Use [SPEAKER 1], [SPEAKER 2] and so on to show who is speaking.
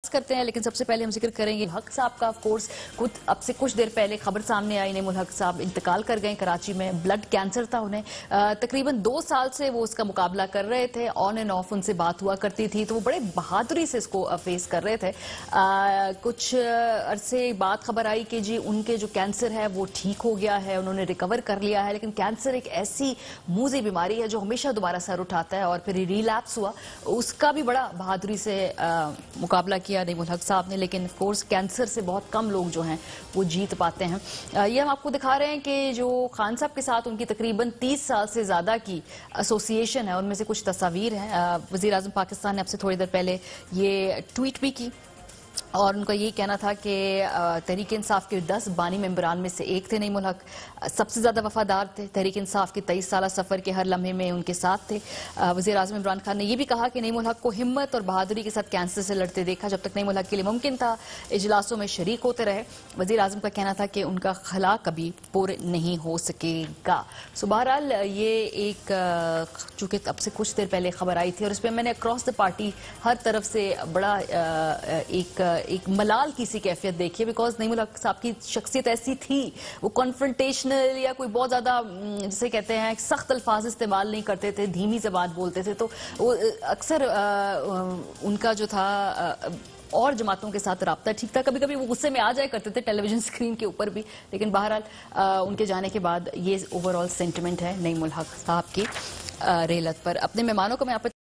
[SPEAKER 1] करते हैं, लेकिन सबसे पहले हम जिक्र करेंगे हक साहब का। ऑफ कोर्स अब से कुछ देर पहले खबर सामने आई, नईम उल हक साहब इंतकाल कर गए। कराची में ब्लड कैंसर था उन्हें। तकरीबन 2 साल से वो उसका मुकाबला कर रहे थे, ऑन एंड ऑफ उनसे बात हुआ करती थी, तो वो बड़े बहादुरी से इसको फेस कर रहे थे। कुछ अरसे बाद खबर आई कि जी उनके जो कैंसर है वो ठीक हो गया है, उन्होंने रिकवर कर लिया है। लेकिन कैंसर एक ऐसी मूजी बीमारी है जो हमेशा दोबारा सर उठाता है, और फिर रिलैप्स हुआ, उसका भी बड़ा बहादुरी से मुकाबला किया नईम उल हक साहब ने। लेकिन ऑफ कोर्स कैंसर से बहुत कम लोग जो हैं वो जीत पाते हैं। ये हम आपको दिखा रहे हैं कि जो खान साहब के साथ उनकी तकरीबन 30 साल से ज्यादा की एसोसिएशन है, उनमें से कुछ तस्वीर हैं। वजीर आजम पाकिस्तान ने अब से थोड़ी देर पहले ये ट्वीट भी की, और उनका यही कहना था कि तहरीक इंसाफ के 10 बानी मेंबरान में से एक थे नईम उल हक। सबसे ज्यादा वफादार थे, तहरीक इंसाफ के 23 साल सफर के हर लम्हे में उनके साथ थे। वजीर आजम इमरान खान ने यह भी कहा कि नईम उल हक को हिम्मत और बहादुरी के साथ कैंसर से लड़ते देखा। जब तक नईम उल हक के लिए मुमकिन था इजलासों में शरीक होते रहे। वजीर आजम का कहना था कि उनका खला कभी पुर नहीं हो सकेगा। सो बहरहाल ये एक चूंकि अब से कुछ देर पहले खबर आई थी, और इस पर मैंने अक्रॉस द पार्टी हर तरफ से बड़ा एक मलाल की सी कैफियत देखी है। बिकॉज नईम उल हक साहब की शख्सियत ऐसी थी, वो कॉन्फ्रंटेशनल या कोई बहुत ज्यादा जिसे कहते हैं सख्त अल्फाज इस्तेमाल नहीं करते थे, धीमी ज़बान बोलते थे। तो वो अक्सर उनका जो था और जमातों के साथ राब्ता ठीक था। कभी कभी वो गुस्से में आ जाया करते थे टेलीविजन स्क्रीन के ऊपर भी। लेकिन बहरहाल उनके जाने के बाद ये ओवरऑल सेंटिमेंट है नईम उल हक साहब की रेलत पर। अपने मेहमानों को मैं